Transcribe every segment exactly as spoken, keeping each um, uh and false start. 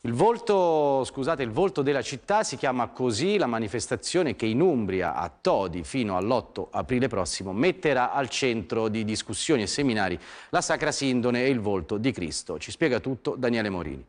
Il volto, scusate, il volto della città si chiama così la manifestazione che in Umbria a Todi fino all'otto aprile prossimo metterà al centro di discussioni e seminari la Sacra Sindone e il volto di Cristo. Ci spiega tutto Daniele Morini.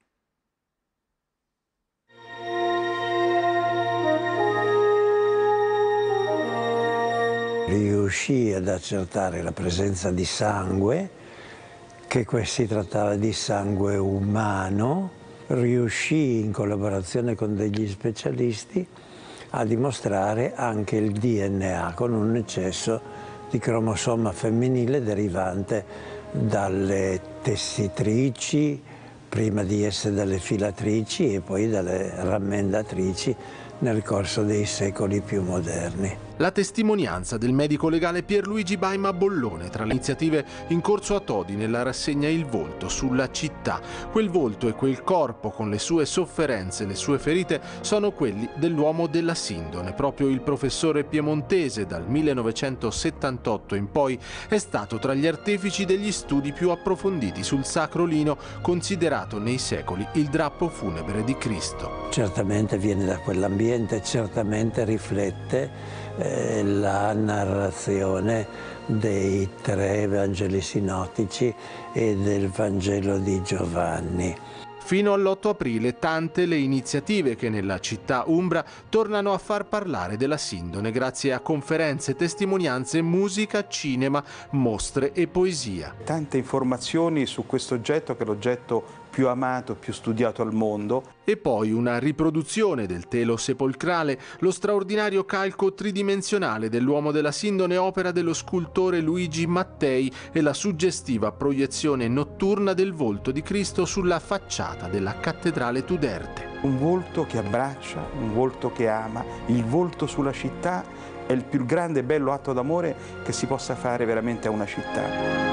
Riuscì ad accertare la presenza di sangue, che si trattava di sangue umano, riuscì in collaborazione con degli specialisti a dimostrare anche il D N A con un eccesso di cromosoma femminile derivante dalle tessitrici, prima di essere dalle filatrici e poi dalle rammendatrici nel corso dei secoli più moderni. La testimonianza del medico legale Pierluigi Baima Bollone tra le iniziative in corso a Todi nella rassegna Il volto sulla città. Quel volto e quel corpo con le sue sofferenze e le sue ferite sono quelli dell'uomo della Sindone. Proprio il professore piemontese dal millenovecentosettantotto in poi è stato tra gli artefici degli studi più approfonditi sul Sacro Lino, considerato nei secoli il drappo funebre di Cristo. Certamente viene da quell'ambiente, certamente riflette eh, la narrazione dei tre Vangeli sinottici e del Vangelo di Giovanni. Fino all'otto aprile tante le iniziative che nella città umbra tornano a far parlare della Sindone grazie a conferenze, testimonianze, musica, cinema, mostre e poesia. Tante informazioni su questo oggetto che è l'oggetto più amato, più studiato al mondo. E poi una riproduzione del telo sepolcrale, lo straordinario calco tridimensionale dell'uomo della Sindone, opera dello scultore Luigi Mattei, e la suggestiva proiezione notturna del volto di Cristo sulla facciata della cattedrale Tuderte. Un volto che abbraccia, un volto che ama, il volto sulla città è il più grande e bello atto d'amore che si possa fare veramente a una città.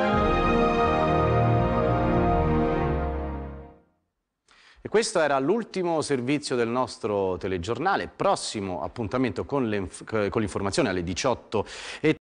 E questo era l'ultimo servizio del nostro telegiornale. Prossimo appuntamento con l'informazione alle diciotto e